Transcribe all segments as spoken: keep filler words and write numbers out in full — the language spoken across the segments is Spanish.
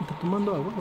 Está tomando agua.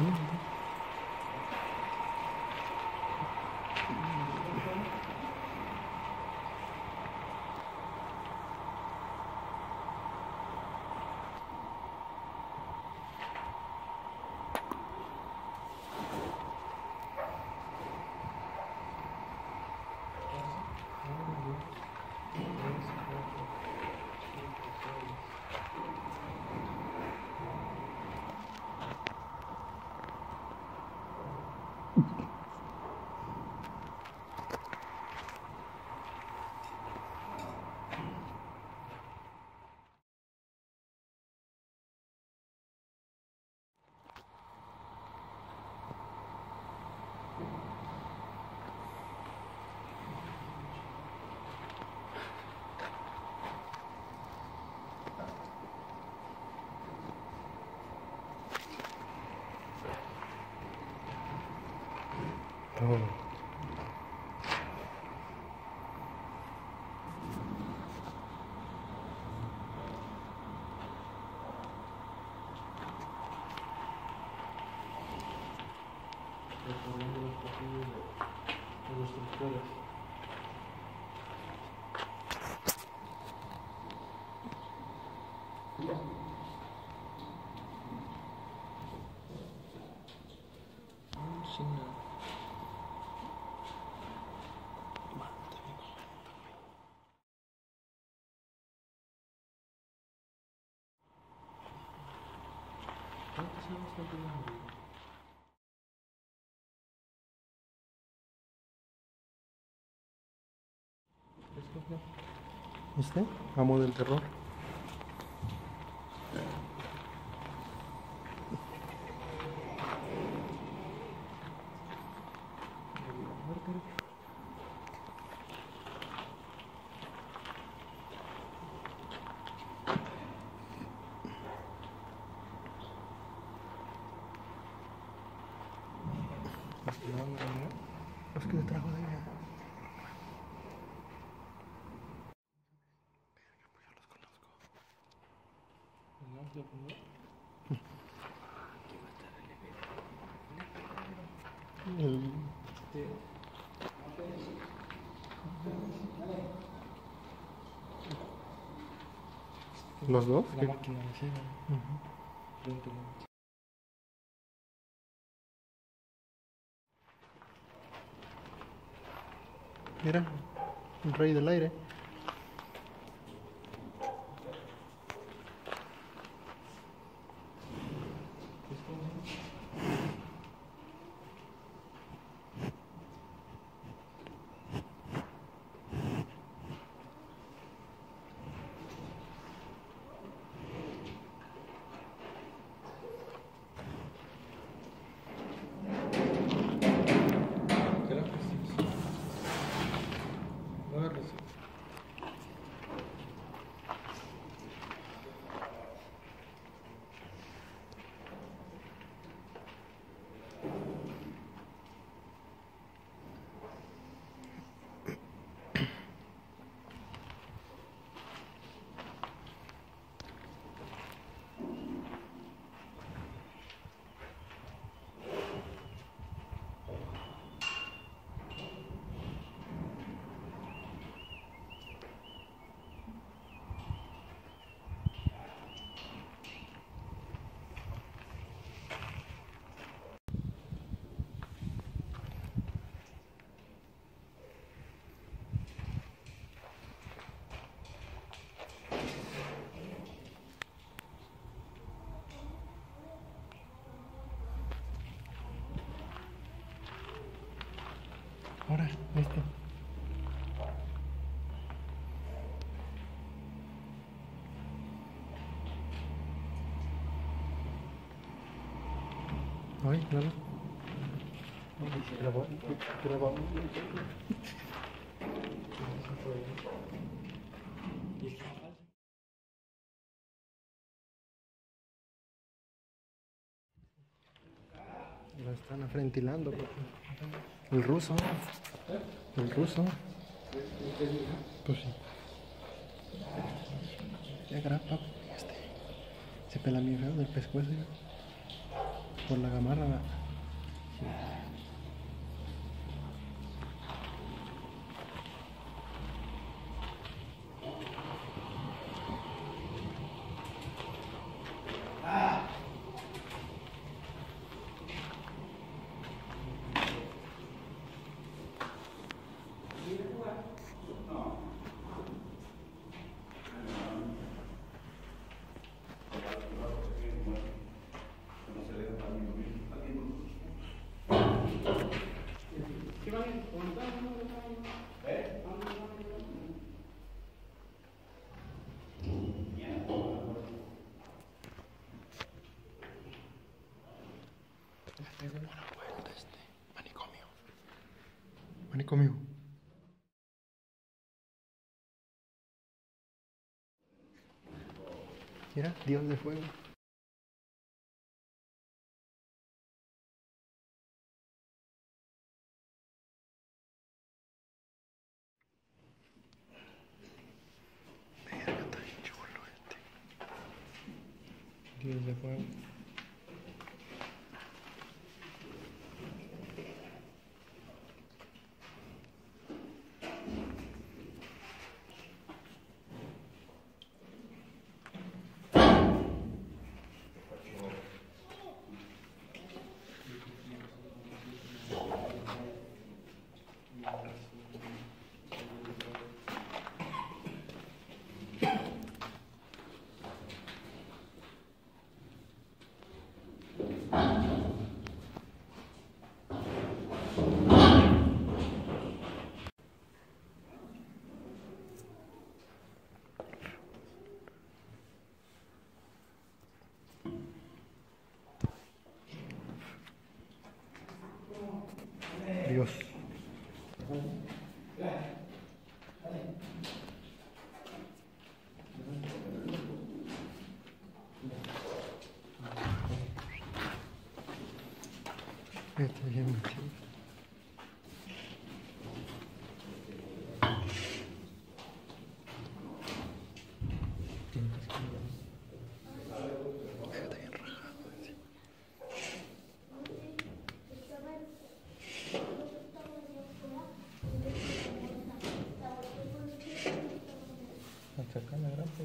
Oh. Reformando los pasillos de, de los instructores. Sin nada. ¿Cuántos años está peleando? ¿Viste? Amo del terror. Los que te trajo de allá. El... ¿Los dos? La máquina, sí. Uh-huh. Mira, el rey del aire. Ahora, este. Ay, claro. Grabó, grabó. Lo están afrentilando. El ruso. El ruso. Pues sí. Ya grapa. Este. Se pela mi feo del pescuezo. Por la cámara. Manicomio. Manicomio. Mira, Dios de fuego. Mira, está bien chulo este. Dios de fuego. Dios. Está bien metido. Está bien rajado. Hasta acá la grapa.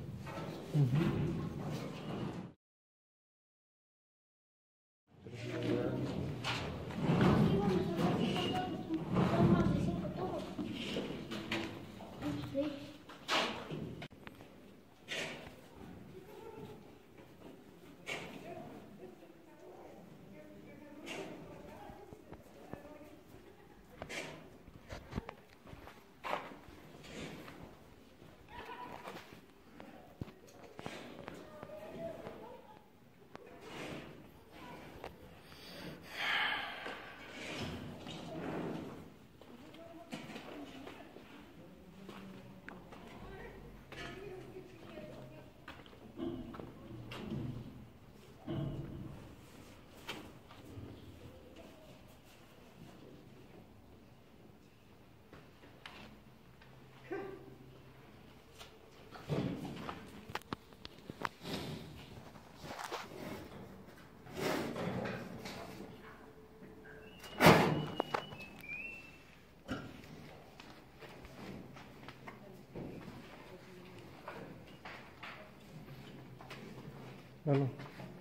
Claro.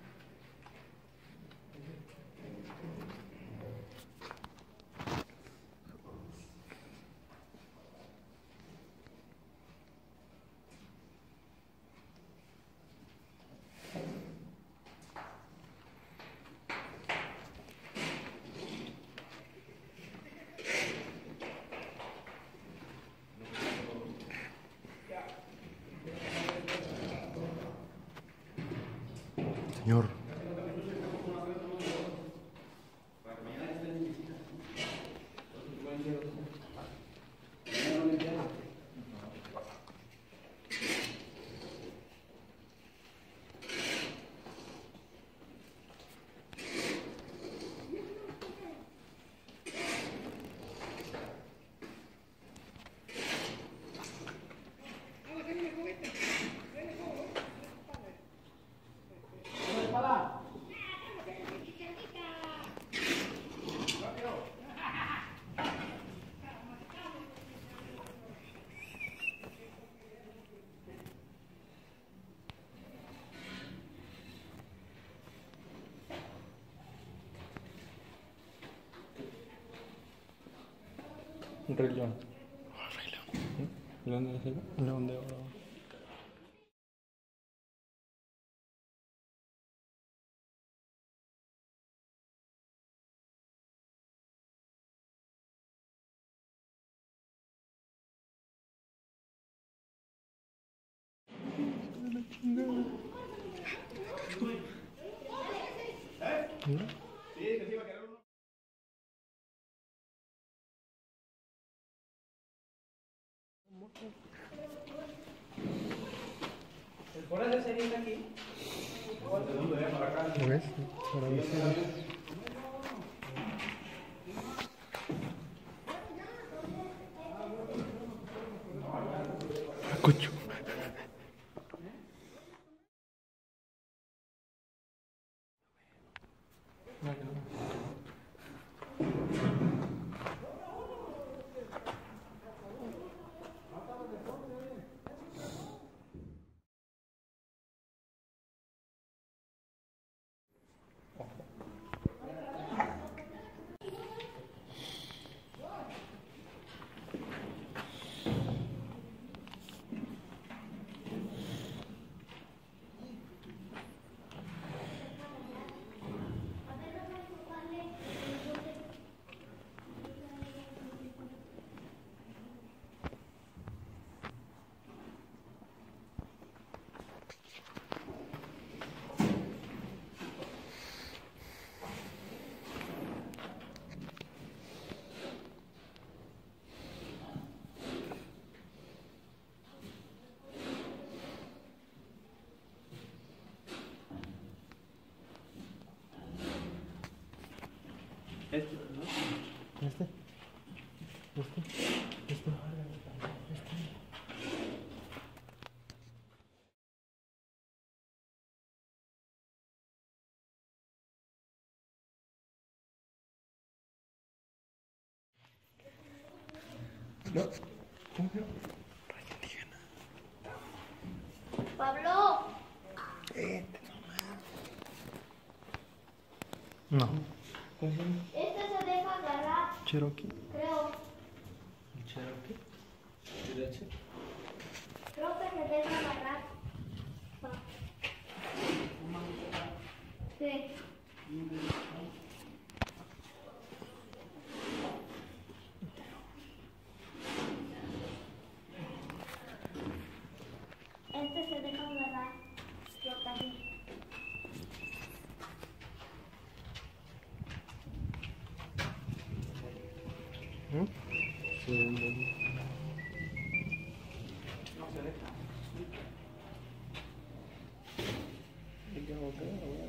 Señor. Para. Un rey león. Oh, Rey León. ¿Mm? ¿León de la selva? León de oro. Mira. ¿Por esa serie está aquí? ¿Lo ves? Para visitar. Cocho. No, que no. Este, ¿no? Este. Este. Este. Este. No. ¿Cómo que no? Rayo indígena. Pablo, Este nomás. No. ¿Cómo se llama? este se deja agarrar, Cherokee. creo. ¿El Cherokee? ¿Derecho? Creo que se deja agarrar. Pa. Sí. Este se deja agarrar. Yo también. ¿Mm? Sí, no. No se deja. ¿Y qué hago acá?